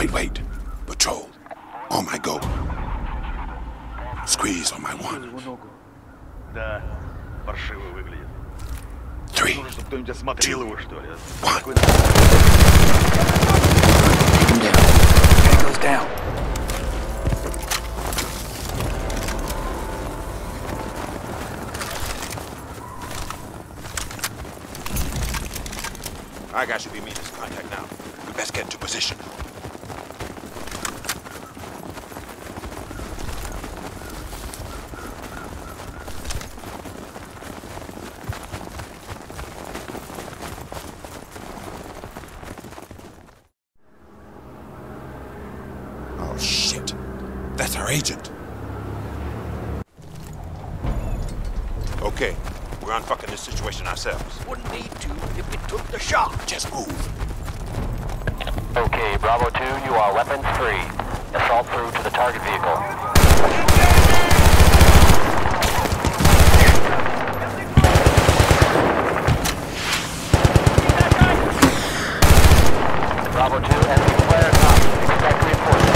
Wait. Patrol. On my go. Squeeze on my one. Да, паршиво выглядит. 3, Нужно, чтобы кто-нибудь осмотрел его, что ли. 1. Take him down. Tank goes down. Our guy should be meeting his contact now. We best get into position. Oh shit. That's our agent. Okay, we're unfucking this situation ourselves. Wouldn't need to if we took the shot. Just move. Okay, Bravo 2, you are weapons free. Assault through to the target vehicle. Bravo 2, enemy flares up. Expect reinforcements.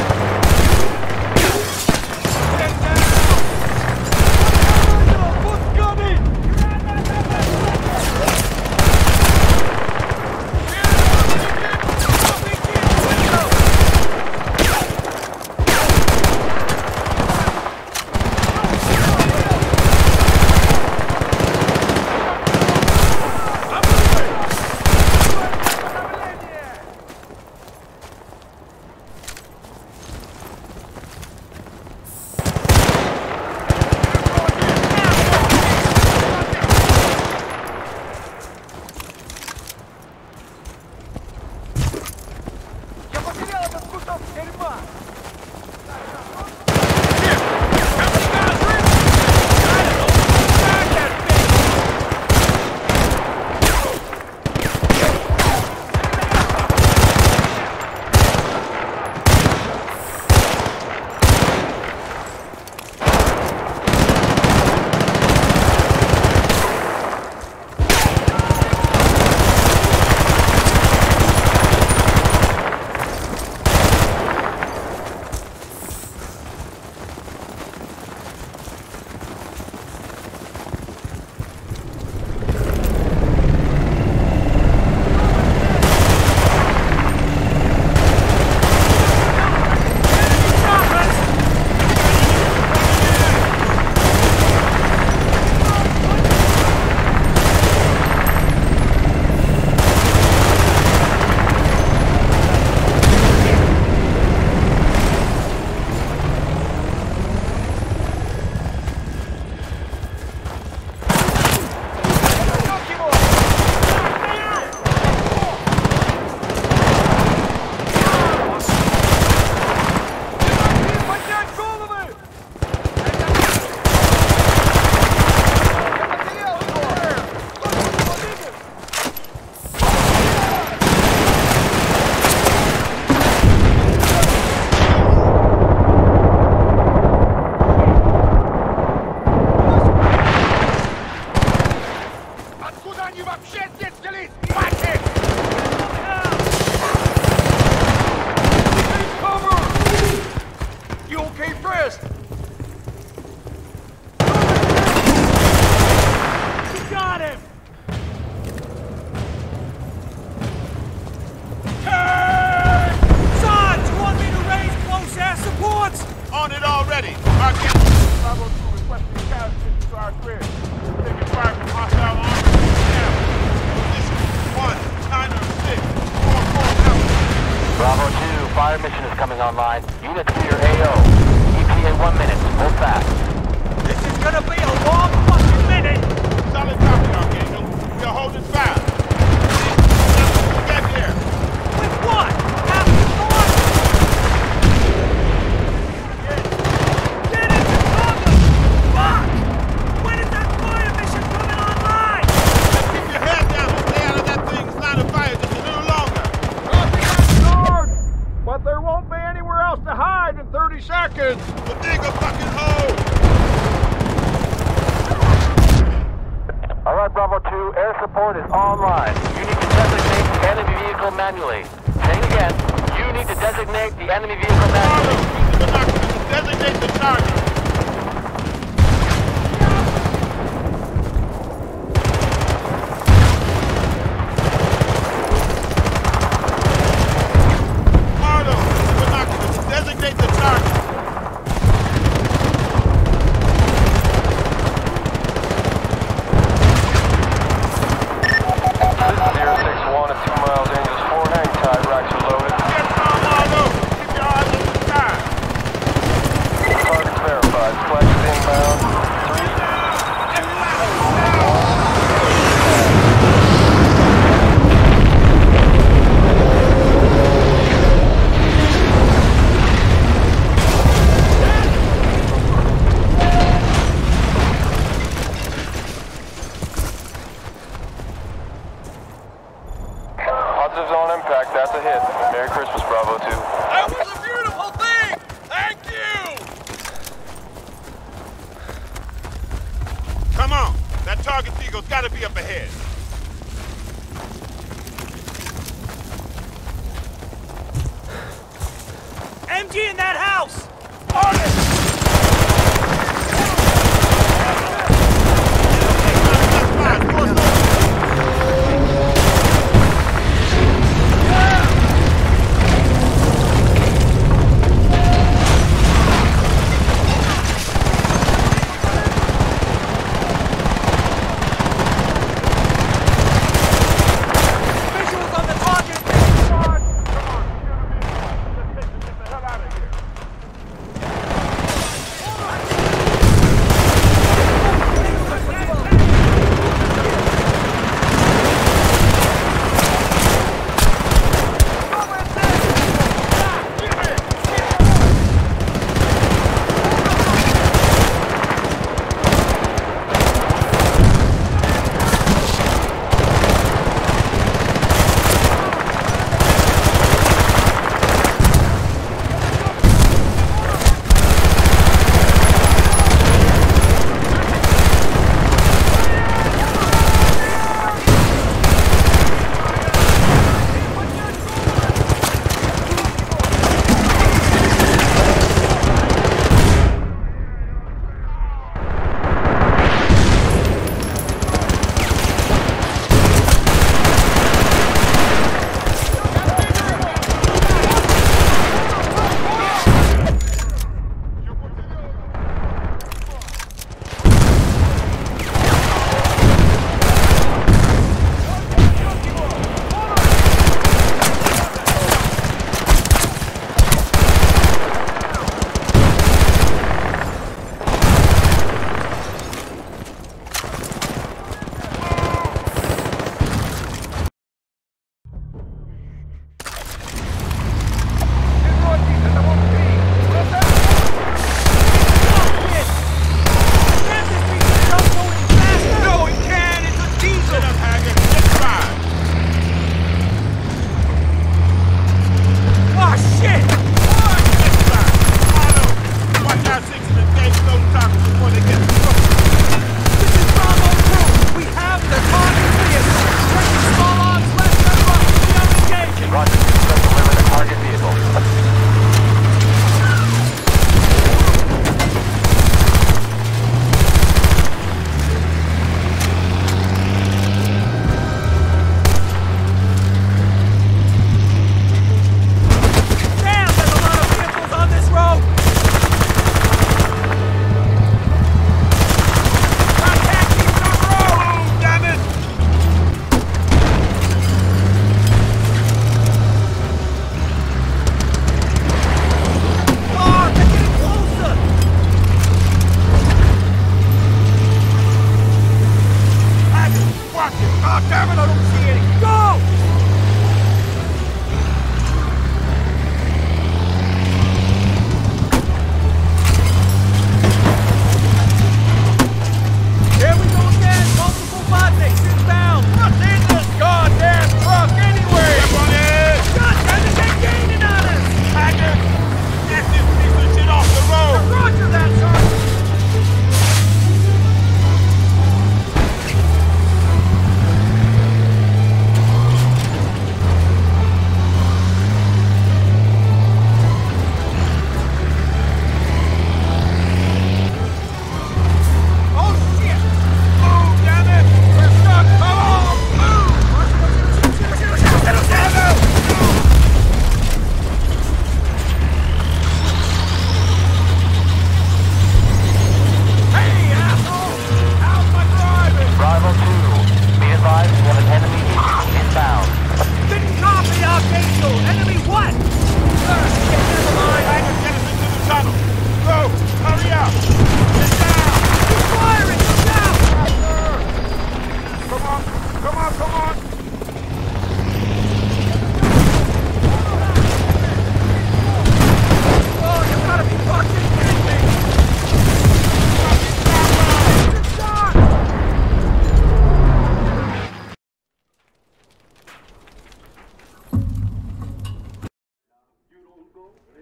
Bravo 2, fire mission is coming online. Unit clear AO. ETA 1 minute. Hold fast. This is gonna be a long fucking minute! Solid copy, Archangel. We are holding fire. Get here. With what? After the storm? Get into cover! Fuck! When is that fire mission coming online? Just keep your head down and stay out of that thing's line of fire just a little longer. But there won't be anywhere else to hide in 30 seconds! Well, dig a fucking hole! Alright, Bravo 2, air support is online. You need to designate enemy vehicle manually. Saying again, you you need to designate the enemy vehicle magazine. Designate the target. Designate the target. This is 061 at 2 miles Angels 4. Hang tight, racks are loaded. Get some, Marlowe. Keep your eyes on the sky. Target's verified. Flags inbound. 3, 2, 1. Positives on impact, that's a hit. Merry Christmas, Bravo 2. That was a beautiful thing! Thank you! Come on. That target eagle's got to be up ahead. MG in that house! On it!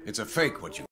It's a fake what you